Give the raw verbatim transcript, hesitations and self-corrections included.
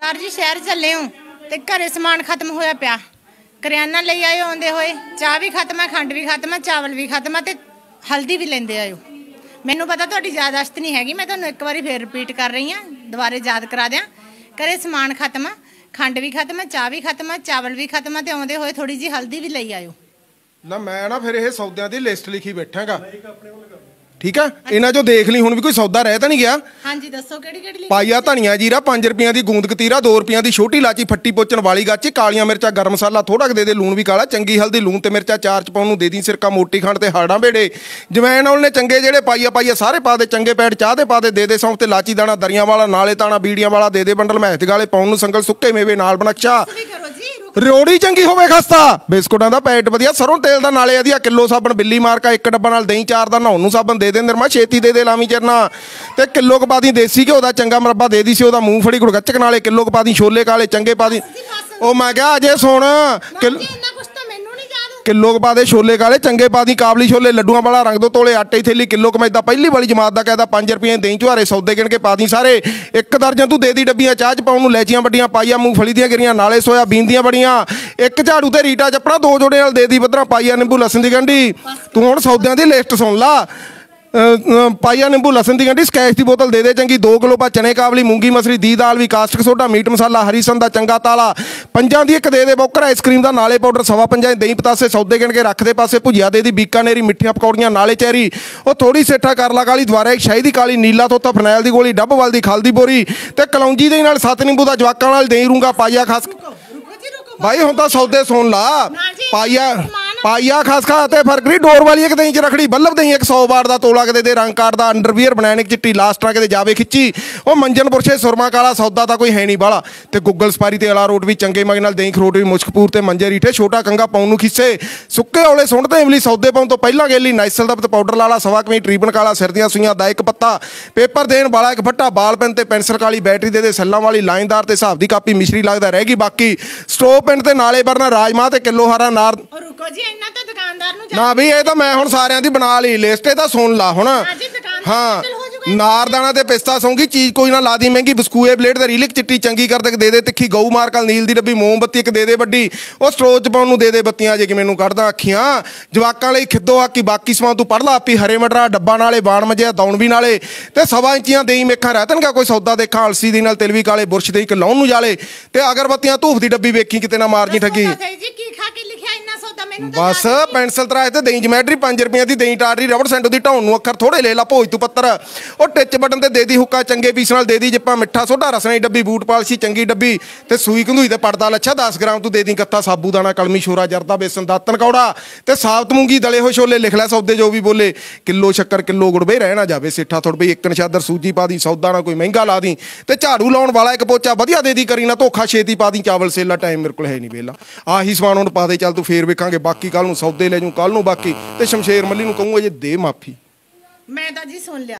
Sir जी शहर चले हूँ तो घरे समान खत्म होया पिया। करियाना ले आयो आंदे होए, चाह भी खत्म है, खंड भी खत्म है, चावल भी खत्म है, हल्दी भी लेंदे आयो। मैनू पता तुहाडी याददाश्त नहीं हैगी, मैं तुहानू एक बारी फिर रिपीट कर रही हाँ, दोबारे याद करा दियां। घरे समान खत्म है, खंड भी खत्म है, चाह भी खत्म है, चावल भी खत्म है, तो आंदे होए थोड़ी जी हल्दी भी ले आयो। ना मैं ना फिर ये सौदियां दी लिस्ट लिखी बैठागा, ठीक है। इन्हां चों देख ली हुण भी कोई सौदा रह तां नहीं गया। हाँ जी दसो किहड़ी किहड़ी। पाइया धनिया जीरा, पांच रुपया की गूंद कतीरा, दो रुपया की छोटी इलाची फट्टी पोचन वाली गाची, कालियां मिर्चा गर्म मसाला थोड़ा दे दे, लूण भी काला, चंगी हल्दी लूण ते मिर्चा चार च पाउण नूं दे दी, सिरका मोटी खंड ते हाड़ां बेड़े, जवैन औल ने चंगे जेड़े पाइया पाइया सारे पा दे, चंगे पैड चाह दे पा दे, दे दे सौंफ ते लाची दाना दरियां वाला, नाले ताना बीड़ियां वाला दे दे, बंडल महत गाले पाउण नूं संगल, सुक्के मेवे नाल बनक्षा, रिओड़ी चंगी होवे खस्ता, बिस्कुटां दा पैकेट वधिया, सरों तेल दा नाले वधिया, किलो साबण बिल्ली मार्का एक डब्बा नाल दही चार दा, नहाउण नूं साबण दे दे, निरमा छेती दे दे लावी चरना, ते किलो क पा दी देसी घ्यो दा चंगा मुरब्बा दे दी सी ओदा, मूंगफली गुड़गच्चक नाले किलो क पा दी, छोले काले चंगे पा दी। ओ मैं कहा अजे सुण किलो किलो क पा दे, छोले काले चंगे पा दी, काबली छोले लड्डूआं वाला रंग दो तोले आटे की थैली, किलो क मैदा पहली वाली जमात दा कहदा, पांच रुपये दही चुहारे सौदे गिण के पा दी सारे, एक दर्जन तू दे दी डब्बियां चाह च पाउण नूं, इलायचियां वड्डियां पाइया, मूंगफली दियां गिरियां नाले सोयाबीन दियां बड़ियां, एक झाड़ू ते रीटा चपड़ा दो जोड़े नाल दे दी बदरा, पाइया निंबू लसन दी गंढी। तू हुण सौदियां दी लिस्ट सुन ला। पाइया निंबू लसन की गंढी, स्कैच की बोतल दे दे चंगी, दो किलो पा चने काबली, मूंगी मसरी दी दाल भी, कास्टिक सोडा मीट मसाला हरी सन दा चंगा ताला, पंजां दी एक दे दे बोकर आइसक्रीम दा, नाले पाउडर सवा पंजां, दही पतासे सौदे गिण के रख दे पासे, भुजिया दे दी बीकानेरी मिठियां पकौड़ियां नाले चेरी, वो थोड़ी सेठा करला काली द्वारा एक शाही दी काली, नीला तोता फरनैल दी गोली, डब वाल दी खल दी बोरी, ते कलौंजी दे नाल सत्त निंबू दा जवाकां नाल दही रूंगा, पाइया खास भाई हुण तां सौदे सुन ला। पाइया पाइया खास खा ते फर्क नहीं, डोर वाली एक दही च रखड़ी, बल्लभ दही एक सौ बार का तोला के दे दे, रंग कार्ड का अंडरवीयर बनैन एक चिट्टी लास्ट के जावे खिच्ची, वो मंजन पुरशे सुरमा काला, सौदा तो कोई है नहीं बाला, ते गुगल सपारी ते अला रोट भी चंगे मगे नाल, दही खरोट भी मुश्कपूर ते मंजे रीठे, छोटा कंगा पाउण नूं खिस्से, सुक्के औले सुंड ते इमली सौदे पाउण तो पहला गेली, नाइसल दा पाउडर लाला सवा कमी, ट्रीबन काला, सिर दियां सूइयां दा एक पत्ता, पेपर देण वाला एक फट्टा, बाल पेन ते पेंसिल काली, बैटरी दे दे सैल्लां वाली, लाइनदार ते हिसाब दी कापी, मिश्री लगदा रह गई बाकी, स्टोव पेन ते नाले बरना, राजमा ते किलो हारा नार। ना भी ये तो मैं हुण सारियां दी बना ली लिस्ट, ये तो सुन ला हुण। हाँ नारदाना ते पिस्ता सौंगी चीज कोई ना ला दी महंगी, बिस्कूए ब्लेड ते रीलिक चिट्टी चंगी कर दे, दे तिखी गऊ मार्कल नील दी डब्बी, मोमबत्ती एक दे दे वड्डी, वो स्टोव च पाउण नूं दे दे बत्तियां, जे कि मैनूं कढदा अखियां, जवाकां लई खिद्दो आकी, बाकी समान तू पढ़ ला आपी, हरे मटरा डब्बा नाले, बाण मजिया दौण भी नाले, ते सवा इंचियां देई मेखां रहतनगा, कोई सौदा देखा अलसी दी नाल तिल भी काले, बुरश दे एक लाउण नूं जाले, ते अगरबत्तियां धूफ दी डब्बी वेखी किते ना मार जी ठगी। बस पेंसिल तराए ते दही जमैट्री, पांच रुपये की दही टाटरी, रबड़ सेंटो की ढाउण नूं अखर थोड़े ले ला, भोज तू पत्तर, और टिच बटन ते दे दी हुक्का, चंगे पीस नाल दे दी जिप्पा, मिठा सोडा रसने डब्बी, बूट पालसी चंगी डब्बी, ते सूई कंधूई ते पड़दा लच्छा दस ग्राम तू दे दी कत्ता, साबूदाना कलमी शोरा जरदा बेसन दातन कौड़ा, ते साबत मूंगी दले हो छोले, लिख लै सौदे जो भी बोले, किलो शक्कर किलो गुड़ बे रह ना जावे, सेठा थोड़ बई एक नशादर सूजी पा दी, सौदा ना कोई महंगा ला दी, ते झाड़ू लाउण वाला एक पोचा वधिया दे दी, करी ना धोखा छेती पा दी, चावल सेला टाइम मेरे कोल है नहीं वेला, आही समान हुण पा दे, चल तू फेर वेखांगे, बाकी कल नूं सौदे ले जूं कल नूं, बाकी ते शमशेर मल्ली नूं कहूंगा जे दे माफी। मैं तां जी सुन लिया।